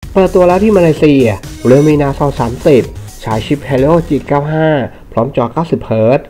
เปิดตัวแล้วที่มาเลเซียเรือมีนา2030ใช้ชิป Helio G95 พร้อมจอ 90 เฮิรตซ์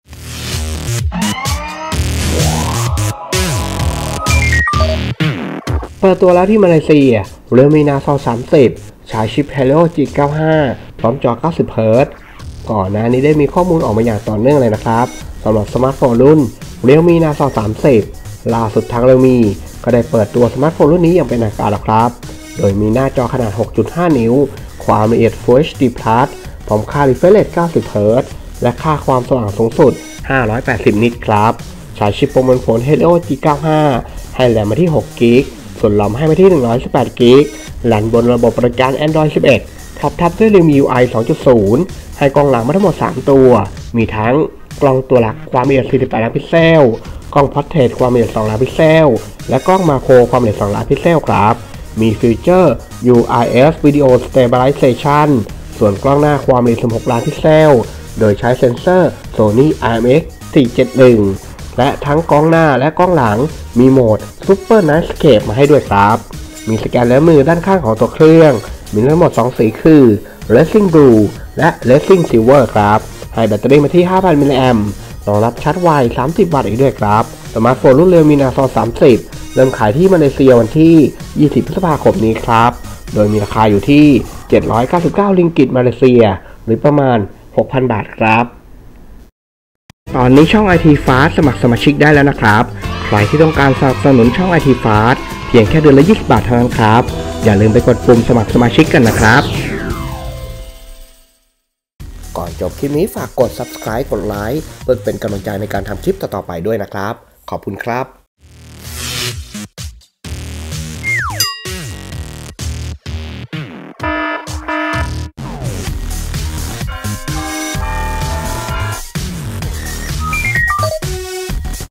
เปิดตัวแล้วที่มาเลเซียเรือมีนา2030ใช้ชิป Helio G95 พร้อมจอ 90 เฮิรตซ์ก่อนหน้านี้ได้มีข้อมูลออกมาอย่างต่อเนื่องเลยนะครับสำหรับสมาร์ทโฟนรุ่นเรียวมีนา2030ล่าสุดทางเรียวมีก็ได้เปิดตัวสมาร์ทโฟนรุ่นนี้อย่างเป็นทางการแล้วครับโดยมีหน้าจอขนาด 6.5 นิ้วความละเอียด Full HD Plus พร้อมค่า refresh rate 90 เฮิรตซ์และค่าความสว่างสูงสุด 580 นิตครับใช้ชิปโปรโมทผล Helio G95 ให้แรมมาที่6 กิกส่วนรอมให้มาที่118 กิกรันบนระบบประกัน Android 11 ท็อปทับด้วย Realme UI 2.0 ให้กล้องหลังมาทั้งหมด 3 ตัวมีทั้งกล้องตัวหลักความละเอียด 48 ล้านพิกเซลกล้องพอร์เทรตความละเอียด 2 ล้านพิกเซลและกล้องมาโครความละเอียด 2 ล้านพิกเซลครับมีฟีเจอร์ UIS Video Stabilization ส่วนกล้องหน้าความละเอียด 16 ล้านพิกเซลโดยใช้เซ็นเซอร์ Sony IMX471 และทั้งกล้องหน้าและกล้องหลังมีโหมด Super Night Scape มาให้ด้วยครับมีสแกนนิ้วมือด้านข้างของตัวเครื่องมีทั้งหมด 2 สีคือ Racing Blue และ Racing Silver ครับให้แบตเตอรี่มาที่ 5,000 มิลลิแอมป์รองรับชาร์จไว 30 วัตต์อีกด้วยครับสมาร์ทโฟนรุ่นเรียวมีนา2030เริ่มขายที่มาเลเซียวันที่ 20 พฤษภาคมนี้ครับโดยมีราคาอยู่ที่ 799 ริงกิตมาเลเซียหรือประมาณ 6,000 บาทครับตอนนี้ช่อง IT Fast สมัครสมาชิกได้แล้วนะครับใครที่ต้องการสนับสนุนช่อง IT Fast เพียงแค่เดือนละ 20 บาทเท่านั้นครับอย่าลืมไปกดปุ่มสมัครสมาชิกกันนะครับก่อนจบคลิปนี้ฝากกด Subscribe กดไลค์เพื่อเป็นกำลังใจในการทำคลิปต่อๆไปด้วยนะครับขอบคุณครับ